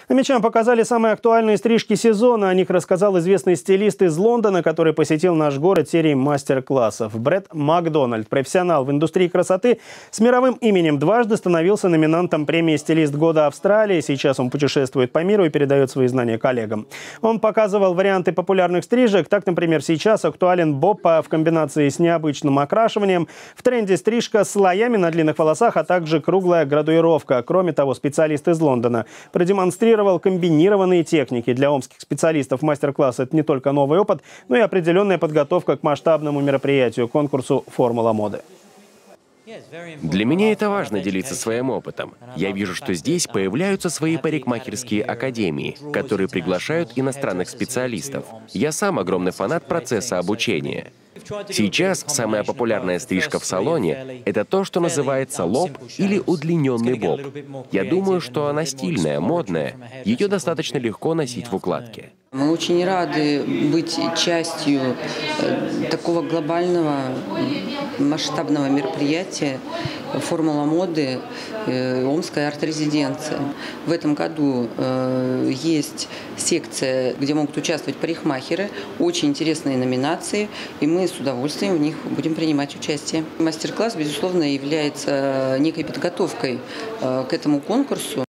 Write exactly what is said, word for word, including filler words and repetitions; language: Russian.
Намечам показали самые актуальные стрижки сезона. О них рассказал известный стилист из Лондона, который посетил наш город серией мастер-классов. Брэд Макдональд, профессионал в индустрии красоты, с мировым именем дважды становился номинантом премии «Стилист года Австралии». Сейчас он путешествует по миру и передает свои знания коллегам. Он показывал варианты популярных стрижек. Так, например, сейчас актуален боб в комбинации с необычным окрашиванием. В тренде стрижка с слоями на длинных волосах, а также круглая градуировка. Кроме того, специалист из Лондона продемонстрировал комбинированные техники. Для омских специалистов мастер-класс – это не только новый опыт, но и определенная подготовка к масштабному мероприятию – конкурсу «Формула моды». Для меня это важно — делиться своим опытом. Я вижу, что здесь появляются свои парикмахерские академии, которые приглашают иностранных специалистов. Я сам огромный фанат процесса обучения. Сейчас самая популярная стрижка в салоне — это то, что называется лоб или удлиненный боб. Я думаю, что она стильная, модная. Ее достаточно легко носить в укладке. Мы очень рады быть частью такого глобального масштабного мероприятия «Формула моды», Омская арт-резиденция. В этом году э, есть секция, где могут участвовать парикмахеры, очень интересные номинации, и мы с удовольствием в них будем принимать участие. Мастер-класс, безусловно, является некой подготовкой э, к этому конкурсу.